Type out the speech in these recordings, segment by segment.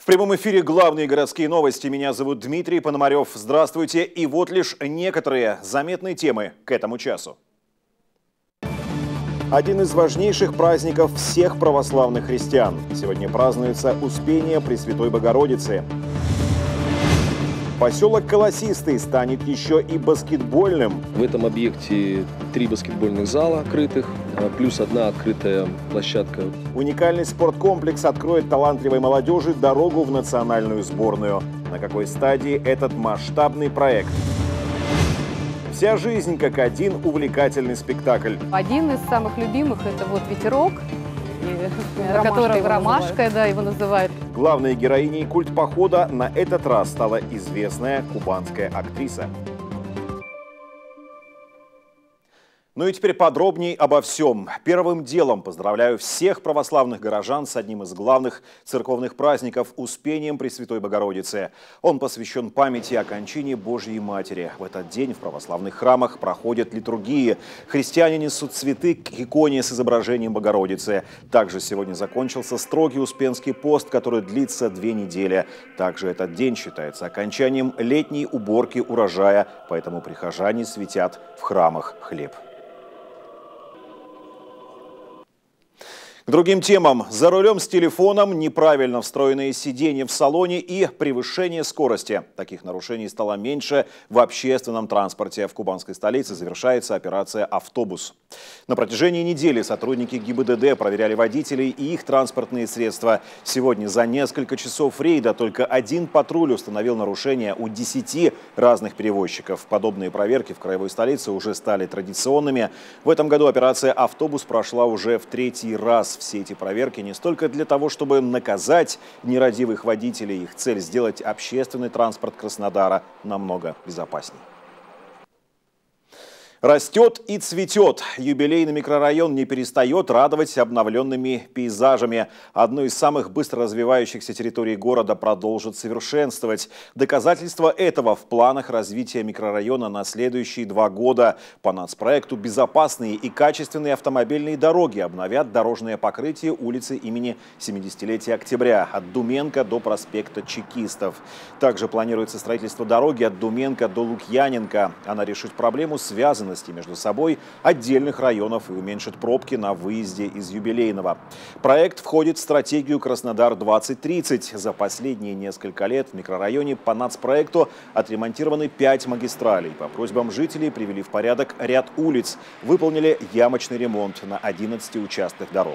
В прямом эфире главные городские новости. Меня зовут Дмитрий Пономарев. Здравствуйте. И вот лишь некоторые заметные темы к этому часу. Один из важнейших праздников всех православных христиан. Сегодня празднуется Успение Пресвятой Богородицы. Поселок Колосистый станет еще и баскетбольным. В этом объекте 3 баскетбольных зала крытых, плюс 1 открытая площадка. Уникальный спорткомплекс откроет талантливой молодежи дорогу в национальную сборную. На какой стадии этот масштабный проект? Вся жизнь как один увлекательный спектакль. Один из самых любимых – это вот «Ветерок», который «Ромашка», да, его называют. Главной героиней культпохода на этот раз стала известная кубанская актриса. Ну и теперь подробнее обо всем. Первым делом поздравляю всех православных горожан с одним из главных церковных праздников – Успением Пресвятой Богородицы. Он посвящен памяти о кончине Божьей Матери. В этот день в православных храмах проходят литургии. Христиане несут цветы к иконе с изображением Богородицы. Также сегодня закончился строгий Успенский пост, который длится 2 недели. Также этот день считается окончанием летней уборки урожая, поэтому прихожане светят в храмах хлеб. К другим темам. За рулем с телефоном, неправильно встроенные сиденья в салоне и превышение скорости. Таких нарушений стало меньше в общественном транспорте. В кубанской столице завершается операция «Автобус». На протяжении недели сотрудники ГИБДД проверяли водителей и их транспортные средства. Сегодня за несколько часов рейда только 1 патруль установил нарушения у 10 разных перевозчиков. Подобные проверки в краевой столице уже стали традиционными. В этом году операция «Автобус» прошла уже в 3-й раз. Все эти проверки не столько для того, чтобы наказать нерадивых водителей. Их цель – сделать общественный транспорт Краснодара намного безопаснее. Растет и цветет. Юбилейный микрорайон не перестает радовать обновленными пейзажами. Одну из самых быстро развивающихся территорий города продолжит совершенствовать. Доказательство этого в планах развития микрорайона на следующие 2 года. По нацпроекту «Безопасные и качественные автомобильные дороги» обновят дорожное покрытие улицы имени 70-летия Октября от Думенко до проспекта Чекистов. Также планируется строительство дороги от Думенко до Лукьяненко. Она решит проблему связанности между собой отдельных районов и уменьшит пробки на выезде из Юбилейного. Проект входит в стратегию «Краснодар-2030». За последние несколько лет в микрорайоне по нацпроекту отремонтированы 5 магистралей. По просьбам жителей привели в порядок ряд улиц. Выполнили ямочный ремонт на 11 участках дорог.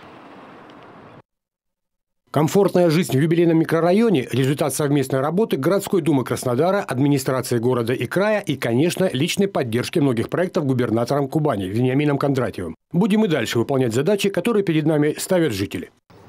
Комфортная жизнь в юбилейном микрорайоне – результат совместной работы городской думы Краснодара, администрации города и края и, конечно, личной поддержки многих проектов губернатором Кубани Вениамином Кондратьевым. Будем и дальше выполнять задачи, которые перед нами ставят жители.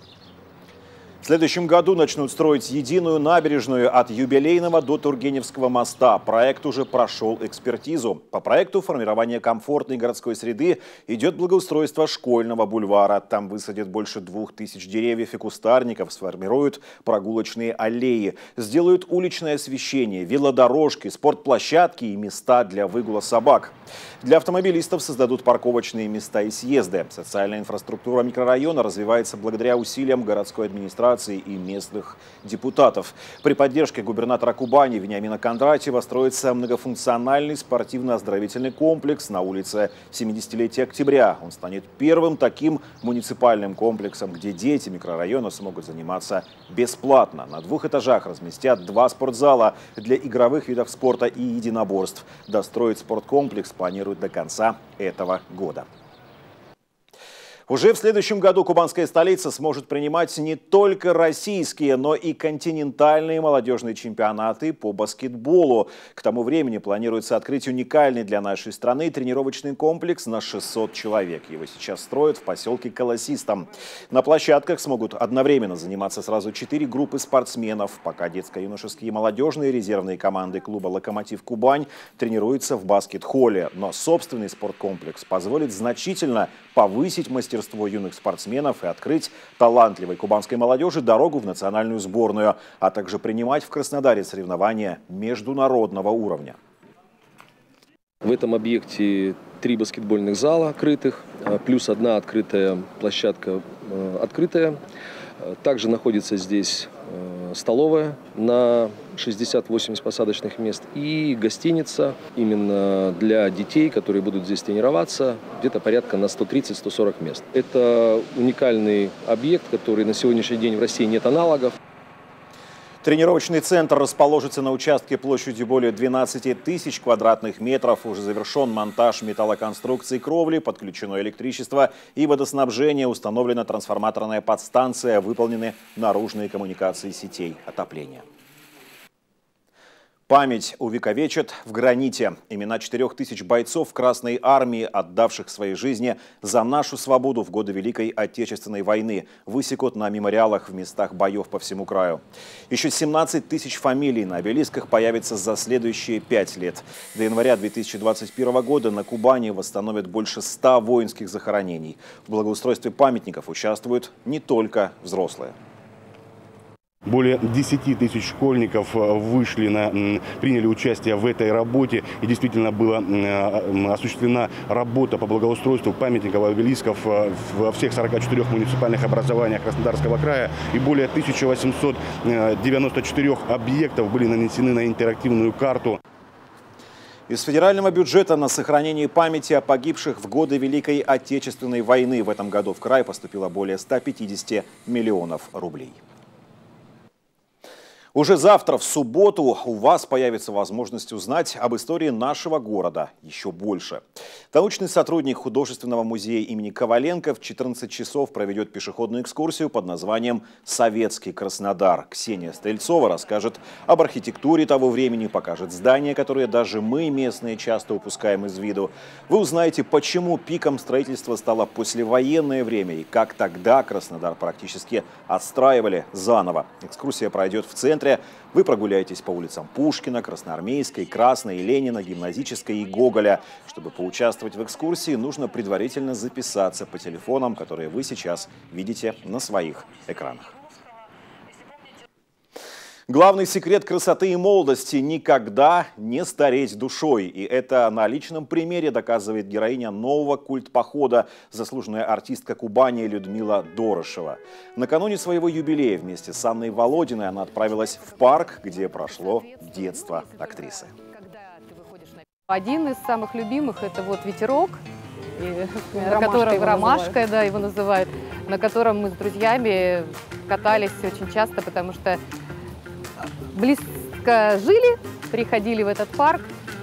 В следующем году начнут строить единую набережную от Юбилейного до Тургеневского моста. Проект уже прошел экспертизу. По проекту формирования комфортной городской среды идет благоустройство школьного бульвара. Там высадят больше 2000 деревьев и кустарников, сформируют прогулочные аллеи, сделают уличное освещение, велодорожки, спортплощадки и места для выгула собак. Для автомобилистов создадут парковочные места и съезды. Социальная инфраструктура микрорайона развивается благодаря усилиям городской администрации и местных депутатов. При поддержке губернатора Кубани Вениамина Кондратьева строится многофункциональный спортивно-оздоровительный комплекс на улице 70-летия Октября. Он станет первым таким муниципальным комплексом, где дети микрорайона смогут заниматься бесплатно. На 2 этажах разместят 2 спортзала для игровых видов спорта и единоборств. Достроить спорткомплекс планируют до конца этого года. Уже в следующем году кубанская столица сможет принимать не только российские, но и континентальные молодежные чемпионаты по баскетболу. К тому времени планируется открыть уникальный для нашей страны тренировочный комплекс на 600 человек. Его сейчас строят в поселке Колосистом. На площадках смогут одновременно заниматься сразу 4 группы спортсменов. Пока детско-юношеские и молодежные резервные команды клуба «Локомотив Кубань» тренируются в баскет-холле. Но собственный спорткомплекс позволит значительно повысить мастерство юных спортсменов и открыть талантливой кубанской молодежи дорогу в национальную сборную, а также принимать в Краснодаре соревнования международного уровня. В этом объекте 3 баскетбольных зала крытых, плюс 1 открытая площадка открытая. Также находится здесь столовая на 60-80 посадочных мест и гостиница именно для детей, которые будут здесь тренироваться, где-то порядка на 130-140 мест. Это уникальный объект, который на сегодняшний день в России нет аналогов. Тренировочный центр расположится на участке площадью более 12 тысяч квадратных метров. Уже завершен монтаж металлоконструкций кровли, подключено электричество и водоснабжение, установлена трансформаторная подстанция, выполнены наружные коммуникации сетей отопления. Память увековечат в граните. Имена 4000 бойцов Красной Армии, отдавших свои жизни за нашу свободу в годы Великой Отечественной войны, высекут на мемориалах в местах боев по всему краю. Еще 17 тысяч фамилий на обелисках появится за следующие 5 лет. До января 2021 года на Кубани восстановят больше 100 воинских захоронений. В благоустройстве памятников участвуют не только взрослые. Более 10 тысяч школьников приняли участие в этой работе. И действительно была осуществлена работа по благоустройству памятников и обелисков во всех 44 муниципальных образованиях Краснодарского края. И более 1894 объектов были нанесены на интерактивную карту. Из федерального бюджета на сохранение памяти о погибших в годы Великой Отечественной войны в этом году в край поступило более 150 миллионов рублей. Уже завтра, в субботу, у вас появится возможность узнать об истории нашего города еще больше. Научный сотрудник художественного музея имени Коваленко в 14 часов проведет пешеходную экскурсию под названием «Советский Краснодар». Ксения Стрельцова расскажет об архитектуре того времени, покажет здания, которые даже мы, местные, часто упускаем из виду. Вы узнаете, почему пиком строительства стало послевоенное время и как тогда Краснодар практически отстраивали заново. Экскурсия пройдет в центре. Вы прогуляетесь по улицам Пушкина, Красноармейской, Красной, Ленина, Гимназической и Гоголя. Чтобы поучаствовать в экскурсии, нужно предварительно записаться по телефонам, которые вы сейчас видите на своих экранах. Главный секрет красоты и молодости – никогда не стареть душой. И это на личном примере доказывает героиня нового культпохода, заслуженная артистка Кубани Людмила Дорошева. Накануне своего юбилея вместе с Анной Володиной она отправилась в парк, где прошло детство актрисы. Один из самых любимых – это вот ветерок, на котором ромашка, да, его называют, на котором мы с друзьями катались очень часто, потому что близко жили, приходили в этот парк,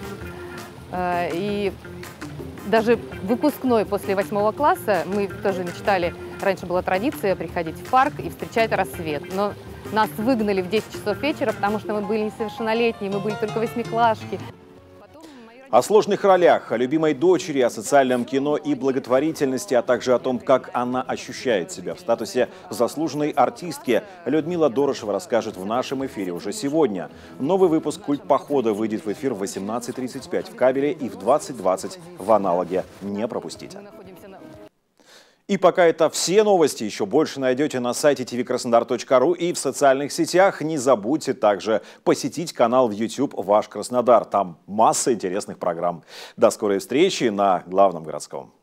и даже выпускной после 8 класса мы тоже мечтали, раньше была традиция приходить в парк и встречать рассвет, но нас выгнали в 10 часов вечера, потому что мы были несовершеннолетние, мы были только восьмиклашки. О сложных ролях, о любимой дочери, о социальном кино и благотворительности, а также о том, как она ощущает себя в статусе заслуженной артистки, Людмила Дорошева расскажет в нашем эфире уже сегодня. Новый выпуск «Культпохода» выйдет в эфир в 18:35 в кабеле и в 20:20 в аналоге. Не пропустите. И пока это все новости, еще больше найдете на сайте tvkrasnodar.ru и в социальных сетях. Не забудьте также посетить канал в YouTube «Ваш Краснодар». Там масса интересных программ. До скорой встречи на Главном городском.